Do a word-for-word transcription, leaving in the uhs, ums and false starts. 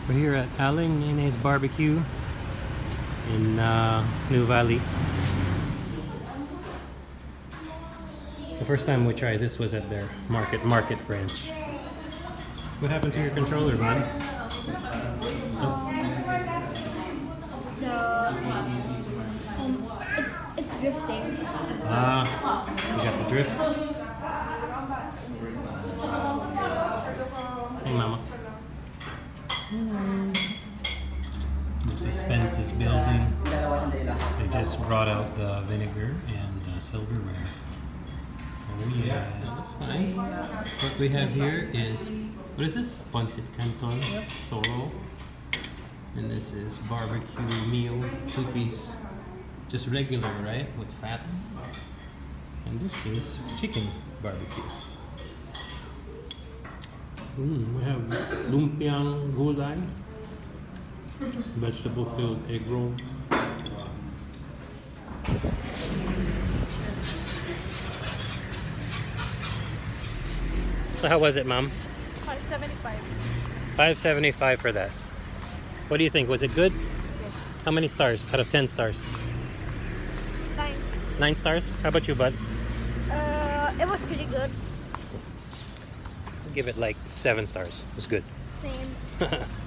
We're here at Aling, Nene's Barbecue in uh, Nuvali. The first time we tried this was at their market market branch. What happened to your controller, man? Oh. The um, it's it's drifting. Ah, you got the drift. Hey, Mama. Hello. The suspense is building. They just brought out the vinegar and uh, silverware. Oh yeah, that's fine. What we have here is, what is this? Pancit Canton, yep. Solo. And this is barbecue meal, two piece, just regular, right? With fat. And this is chicken barbecue. Mm, we have Lumpiang Gulay, vegetable filled egg roll. So how was it, Mom? five seventy-five. five seventy-five for that. What do you think? Was it good? Yes. How many stars out of ten stars? Nine. Nine stars? How about you, bud? Uh, it was pretty good. Give it like seven stars. It was good. Same.